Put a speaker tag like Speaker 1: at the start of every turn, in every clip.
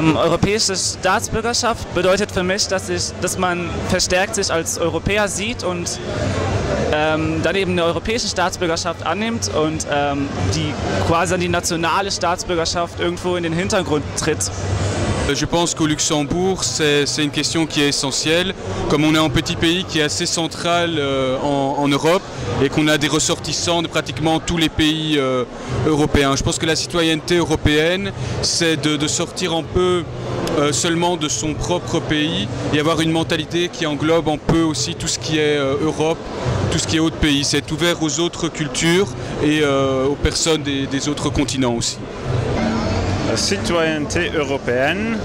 Speaker 1: Europäische Staatsbürgerschaft bedeutet für mich, dass man verstärkt sich als Europäer sieht und dann eben eine europäische Staatsbürgerschaft annimmt und die quasi die nationale Staatsbürgerschaft irgendwo in den Hintergrund tritt.
Speaker 2: Je pense qu'au Luxembourg, c'est une question qui est essentielle. Comme on est un petit pays qui est assez central en Europe et qu'on a des ressortissants de pratiquement tous les pays européens. Je pense que la citoyenneté européenne, c'est de sortir un peu seulement de son propre pays et avoir une mentalité qui englobe un peu aussi tout ce qui est Europe, tout ce qui est autres pays. C'est être ouvert aux autres cultures et aux personnes des autres continents aussi.
Speaker 3: La citoyenneté européenne,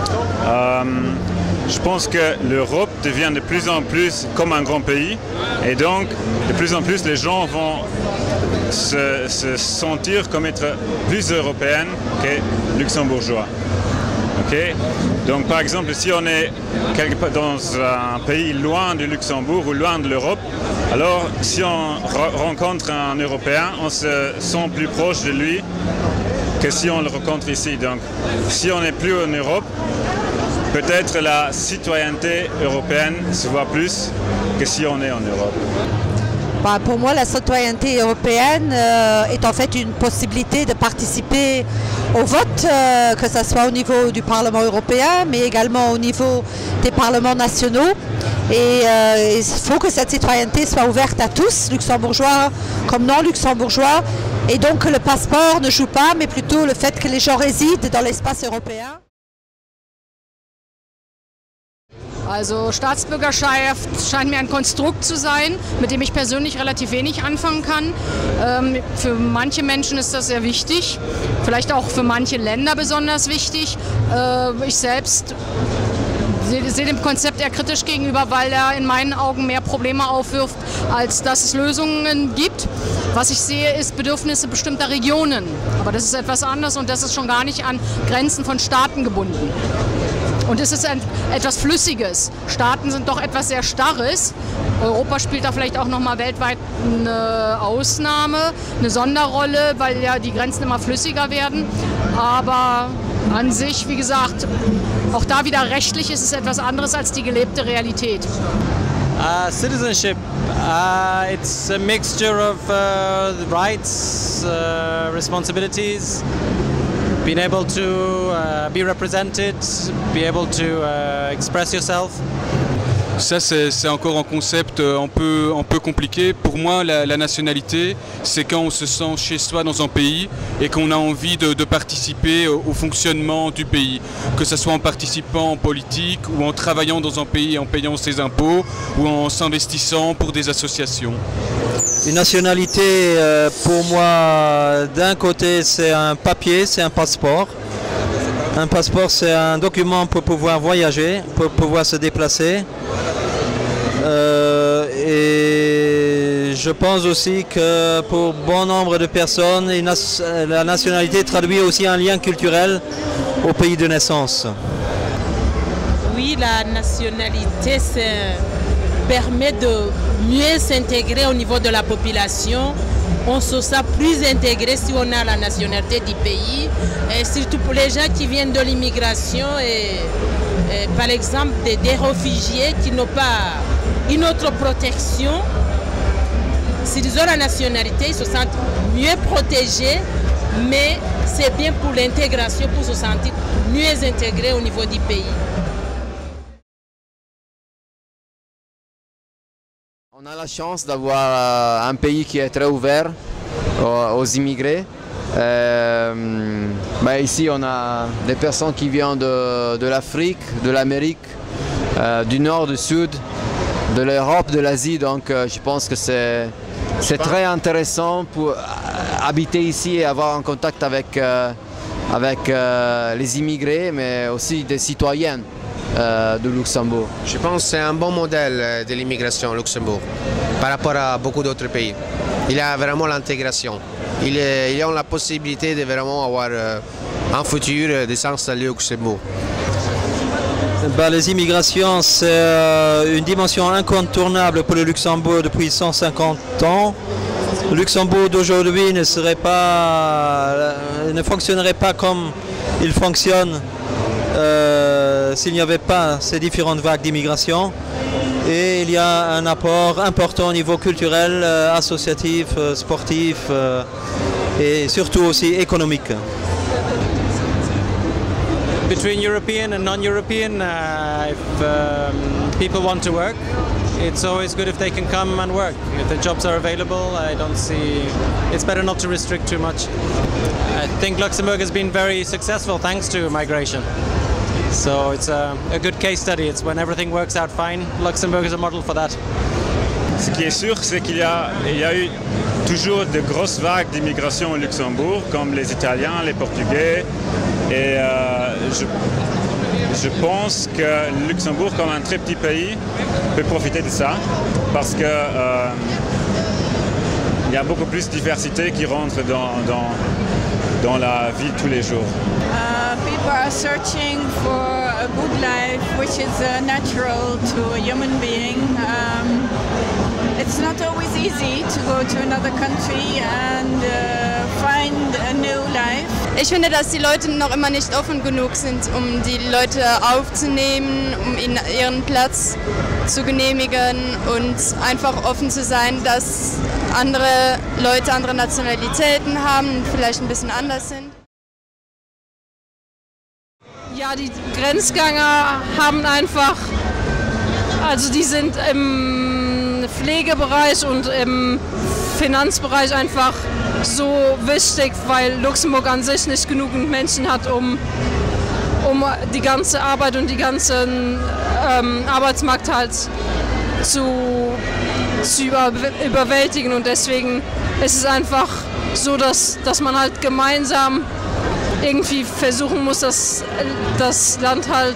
Speaker 3: je pense que l'Europe devient de plus en plus comme un grand pays et donc de plus en plus les gens vont se sentir comme être plus européens que luxembourgeois. Okay? Donc par exemple si on est dans un pays loin du Luxembourg ou loin de l'Europe, alors si on rencontre un Européen, on se sent plus proche de lui que si on le rencontre ici. Donc si on n'est plus en Europe, peut-être la citoyenneté européenne se voit plus que si on est en Europe.
Speaker 4: Bah, pour moi, la citoyenneté européenne est en fait une possibilité de participer au vote, que ce soit au niveau du Parlement européen, mais également au niveau des parlements nationaux. Et il faut que cette citoyenneté soit ouverte à tous, luxembourgeois comme non luxembourgeois. Et donc que le passeport ne joue pas, mais plutôt le fait que les gens résident dans l'espace européen.
Speaker 5: Also Staatsbürgerschaft scheint mir ein Konstrukt zu sein, mit dem ich persönlich relativ wenig anfangen kann. Für manche Menschen ist das sehr wichtig, vielleicht auch für manche Länder besonders wichtig. Ich selbst sehe dem Konzept eher kritisch gegenüber, weil er in meinen Augen mehr Probleme aufwirft, als dass es Lösungen gibt. Was ich sehe, ist Bedürfnisse bestimmter Regionen. Aber das ist etwas anderes und das ist schon gar nicht an Grenzen von Staaten gebunden. Und es ist etwas Flüssiges. Staaten sind doch etwas sehr Starres. Europa spielt da vielleicht auch nochmal weltweit eine Ausnahme, eine Sonderrolle, weil ja die Grenzen immer flüssiger werden. Aber an sich, wie gesagt, auch da wieder rechtlich ist es etwas anderes als die gelebte Realität.
Speaker 6: Citizenship, it's a mixture of rights, responsibilities, being able to be represented, be able to express yourself.
Speaker 2: Ça, c'est encore un concept un peu compliqué. Pour moi, la nationalité, c'est quand on se sent chez soi dans un pays et qu'on a envie de participer au fonctionnement du pays. Que ce soit en participant en politique ou en travaillant dans un pays, en payant ses impôts ou en s'investissant pour des associations.
Speaker 6: Une nationalité, pour moi, d'un côté, c'est un papier, c'est un passeport. Un passeport, c'est un document pour pouvoir voyager, pour pouvoir se déplacer. Et je pense aussi que pour bon nombre de personnes, la nationalité traduit aussi un lien culturel au pays de naissance.
Speaker 7: Oui, la nationalité permet de mieux s'intégrer au niveau de la population. On se sent plus intégré si on a la nationalité du pays, et surtout pour les gens qui viennent de l'immigration et par exemple des réfugiés qui n'ont pas une autre protection. S'ils ont la nationalité, ils se sentent mieux protégés, mais c'est bien pour l'intégration, pour se sentir mieux intégrés au niveau du pays.
Speaker 8: On a la chance d'avoir un pays qui est très ouvert aux immigrés. Ici, on a des personnes qui viennent de l'Afrique, de l'Amérique, du Nord, du Sud, de l'Europe, de l'Asie. Donc je pense que c'est très intéressant pour habiter ici et avoir un contact avec les immigrés, mais aussi des citoyens de Luxembourg.
Speaker 9: Je pense que c'est un bon modèle de l'immigration au Luxembourg par rapport à beaucoup d'autres pays. Il y a vraiment l'intégration. Il y a la possibilité de vraiment avoir un futur de s'installer au Luxembourg.
Speaker 6: Les immigrations, c'est une dimension incontournable pour le Luxembourg depuis 150 ans. Le Luxembourg d'aujourd'hui ne fonctionnerait pas comme il fonctionne s'il n'y avait pas ces différentes vagues d'immigration. Et il y a un apport important au niveau culturel, associatif, sportif et surtout aussi économique.
Speaker 10: Between European and non-European, if people want to work, it's always good if they can come and work. If the jobs are available, I don't see... It's better not to restrict too much. I think Luxembourg has been very successful thanks to migration. So it's a good case study. It's when everything works out fine. Luxembourg is a model for that.
Speaker 3: Ce qui est sûr, c'est qu'il y a eu toujours de grosses vagues d'immigration au Luxembourg, comme les Italiens, les Portugais. Et je pense que le Luxembourg, comme un très petit pays, peut profiter de ça, parce que il y a beaucoup plus de diversité qui rentre dans la vie de tous les jours.
Speaker 11: People are searching for a good life, which is natural to a human being. It's not always easy to go to another country and find a new life.
Speaker 12: Ich finde, dass die Leute noch immer nicht offen genug sind, um die Leute aufzunehmen, um ihnen ihren Platz zu genehmigen und einfach offen zu sein, dass andere Leute andere Nationalitäten haben, vielleicht ein bisschen anders sind.
Speaker 5: Ja, die Grenzgänger haben einfach, also die sind im Pflegebereich und im Finanzbereich einfach so wichtig, weil Luxemburg an sich nicht genügend Menschen hat, um die ganze Arbeit und die ganzen Arbeitsmarkt halt zu überwältigen, und deswegen ist es einfach so, dass man halt gemeinsam irgendwie versuchen muss, das Land halt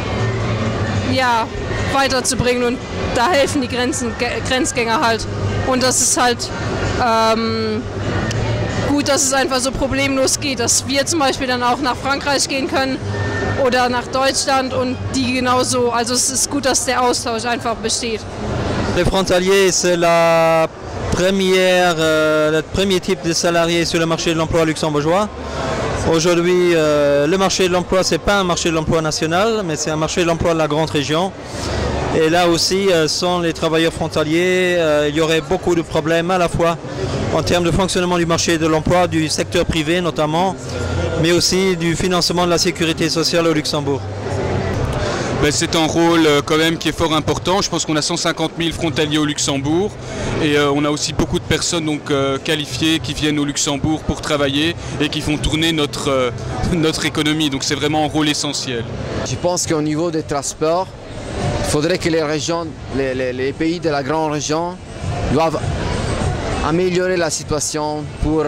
Speaker 5: weiterzubringen, und da helfen die Grenzgänger halt, und das ist halt gut, dass es einfach so problemlos geht, dass wir zum Beispiel dann auch nach Frankreich gehen können oder nach Deutschland und die genauso. Also es ist gut, dass der Austausch einfach besteht.
Speaker 6: Les frontaliers, c'est le premier type de salariés sur le marché de l'emploi luxembourgeois. Aujourd'hui, le marché de l'emploi, ce n'est pas un marché de l'emploi national, mais c'est un marché de l'emploi de la grande région. Et là aussi, sans les travailleurs frontaliers, il y aurait beaucoup de problèmes à la fois en termes de fonctionnement du marché de l'emploi, du secteur privé notamment, mais aussi du financement de la sécurité sociale au Luxembourg.
Speaker 2: C'est un rôle quand même qui est fort important. Je pense qu'on a 150 000 frontaliers au Luxembourg et on a aussi beaucoup de personnes donc, qualifiées qui viennent au Luxembourg pour travailler et qui font tourner notre économie. Donc c'est vraiment un rôle essentiel.
Speaker 8: Je pense qu'au niveau des transports, il faudrait que les régions, les pays de la grande région doivent améliorer la situation pour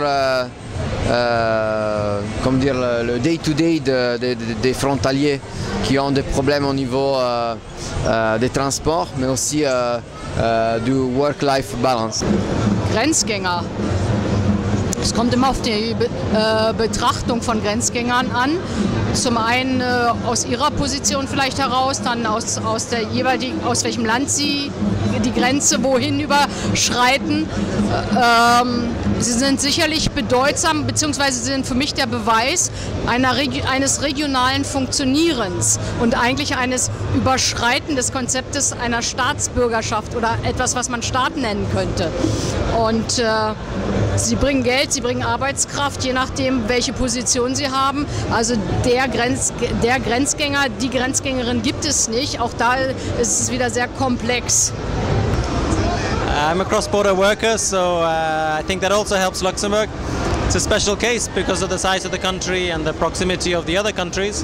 Speaker 8: comme dire, le day-to-day des frontaliers qui ont des problèmes au niveau des transports, mais aussi du work-life balance.
Speaker 5: Grenzgänger. Es kommt immer auf die Betrachtung von Grenzgängern an. Zum einen aus ihrer Position vielleicht heraus, dann aus welchem Land sie die Grenze wohin überschreiten. Sie sind sicherlich bedeutsam, beziehungsweise sie sind für mich der Beweis eines regionalen Funktionierens und eigentlich eines Überschreiten des Konzeptes einer Staatsbürgerschaft oder etwas, was man Staat nennen könnte. Und sie bringen Geld, sie bringen Arbeitskraft, je nachdem, welche Position sie haben. Also der Grenzgänger, die Grenzgängerin gibt es nicht. Auch da ist es wieder sehr komplex.
Speaker 10: I'm a cross-border worker, so I think that also helps Luxembourg. It's a special case because of the size of the country and the proximity of the other countries.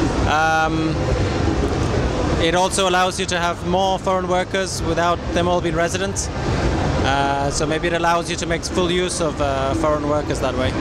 Speaker 10: It also allows you to have more foreign workers without them all being residents. So maybe it allows you to make full use of foreign workers that way.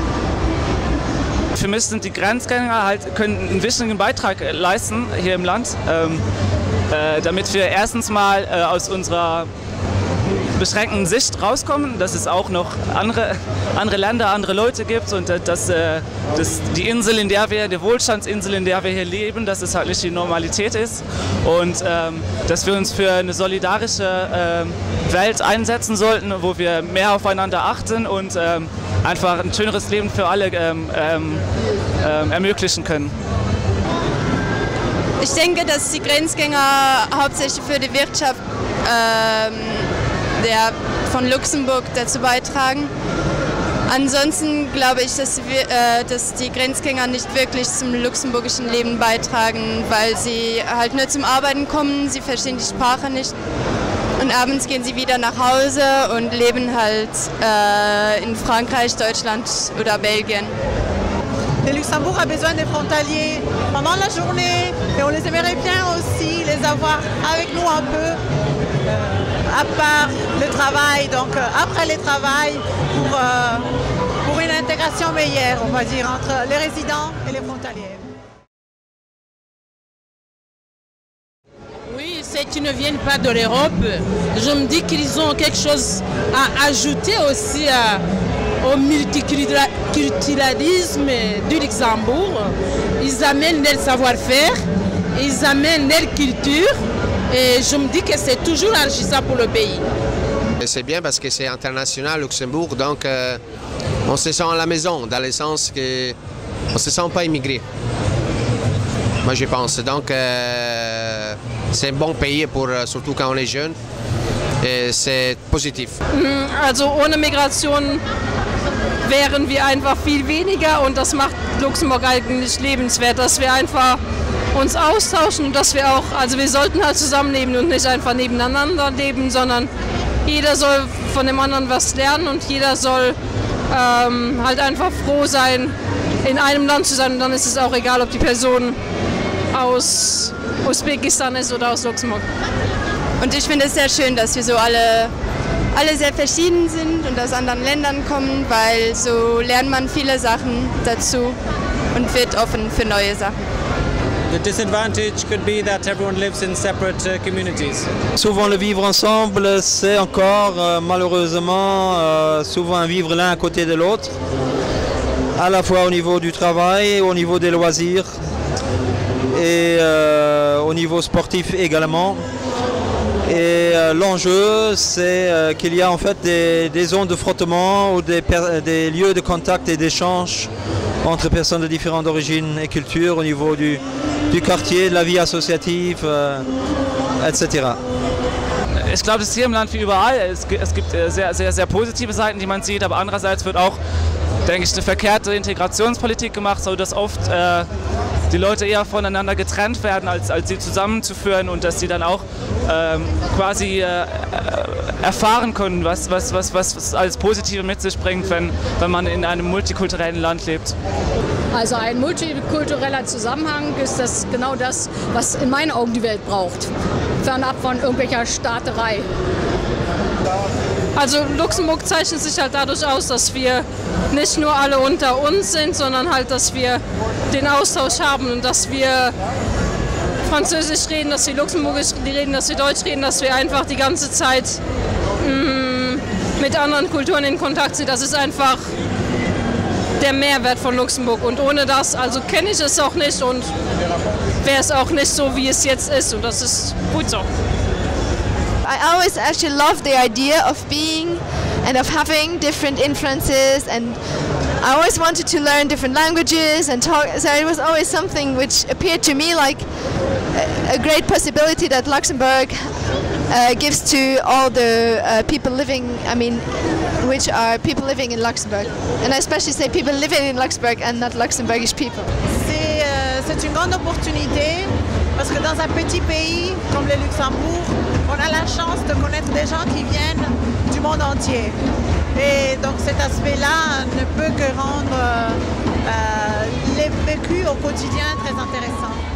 Speaker 1: Für mich sind die Grenzgänger können einen wichtigen Beitrag leisten hier im Land, damit wir erstens mal aus unserer beschränkten Sicht rauskommen, dass es auch noch andere Länder, andere Leute gibt und dass die Insel, die Wohlstandsinsel, in der wir hier leben, dass es halt nicht die Normalität ist und dass wir uns für eine solidarische Welt einsetzen sollten, wo wir mehr aufeinander achten und einfach ein schöneres Leben für alle ermöglichen können.
Speaker 12: Ich denke, dass die Grenzgänger hauptsächlich für die Wirtschaft von Luxemburg dazu beitragen. Ansonsten glaube ich, dass die Grenzgänger nicht wirklich zum luxemburgischen Leben beitragen, weil sie halt nur zum Arbeiten kommen, sie verstehen die Sprache nicht und abends gehen sie wieder nach Hause und leben halt in Frankreich, Deutschland oder Belgien.
Speaker 13: Le Luxembourg a besoin des frontaliers pendant la journée et on les aimerait bien aussi les avoir avec nous un peu à part le travail, donc après le travail pour une intégration meilleure, on va dire, entre les résidents et les frontaliers.
Speaker 7: Oui, c'est qu'ils ne viennent pas de l'Europe. Je me dis qu'ils ont quelque chose à ajouter aussi au multiculturalisme du Luxembourg. Ils amènent leur savoir-faire, ils amènent leur culture et je me dis que c'est toujours enrichissant pour le pays.
Speaker 9: C'est bien parce que c'est international Luxembourg, donc on se sent à la maison, dans le sens qu'on ne se sent pas immigré. Moi je pense, donc c'est un bon pays, surtout quand on est jeune, et c'est positif.
Speaker 5: Also ohne Migration wären wir einfach viel weniger und das macht Luxemburg eigentlich lebenswert, dass wir einfach uns austauschen und dass wir auch, also wir sollten halt zusammenleben und nicht einfach nebeneinander leben, sondern jeder soll von dem anderen was lernen und jeder soll halt einfach froh sein, in einem Land zu sein und dann ist es auch egal, ob die Person aus Usbekistan ist oder aus Luxemburg.
Speaker 12: Und ich finde es sehr schön, dass wir so alle sehr verschieden sind und aus anderen Ländern kommen, weil so lernt man viele Sachen dazu und wird offen für neue Sachen.
Speaker 10: The disadvantage could be that everyone lives in separate communities.
Speaker 6: Souvent le vivre ensemble, c'est encore malheureusement souvent un vivre l'un à côté de l'autre, à la fois au niveau du travail, au niveau des loisirs et au niveau sportif également. Et l'enjeu, c'est qu'il y a en fait des zones de frottement ou des lieux de contact et d'échange entre personnes de différentes origines et cultures au niveau du quartier, de la vie associative, etc.
Speaker 1: Ich glaube, das ist hier im Land wie überall. Es gibt sehr positive Seiten, die man sieht, aber andererseits wird auch, denke ich, eine verkehrte Integrationspolitik gemacht, sodass oft die Leute eher voneinander getrennt werden, als sie zusammenzuführen und dass sie dann auch quasi erfahren können, was alles Positive mit sich bringt, wenn man in einem multikulturellen Land lebt.
Speaker 5: Also ein multikultureller Zusammenhang ist das genau das, was in meinen Augen die Welt braucht, fernab von irgendwelcher Staaterei. Also Luxemburg zeichnet sich halt dadurch aus, dass wir nicht nur alle unter uns sind, sondern halt, dass wir den Austausch haben und dass wir Französisch reden, dass wir Luxemburgisch reden, dass wir Deutsch reden, dass wir einfach die ganze Zeit mit anderen Kulturen in Kontakt sind. Das ist einfach der Mehrwert von Luxemburg und ohne das, also kenne ich es auch nicht und wäre es auch nicht so, wie es jetzt ist und das ist gut so.
Speaker 14: I always actually love the idea of being and of having different influences, and I always wanted to learn different languages and talk, so it was always something which appeared to me like a great possibility that Luxembourg gives to all the people living, which are people living in Luxembourg. And I especially say people living in Luxembourg and not Luxembourgish people.
Speaker 13: C'est une grande opportunité parce que dans un petit pays comme le Luxembourg, on a la chance de connaître des gens qui viennent du monde entier. Et donc cet aspect-là ne peut que rendre les vécus au quotidien très intéressants.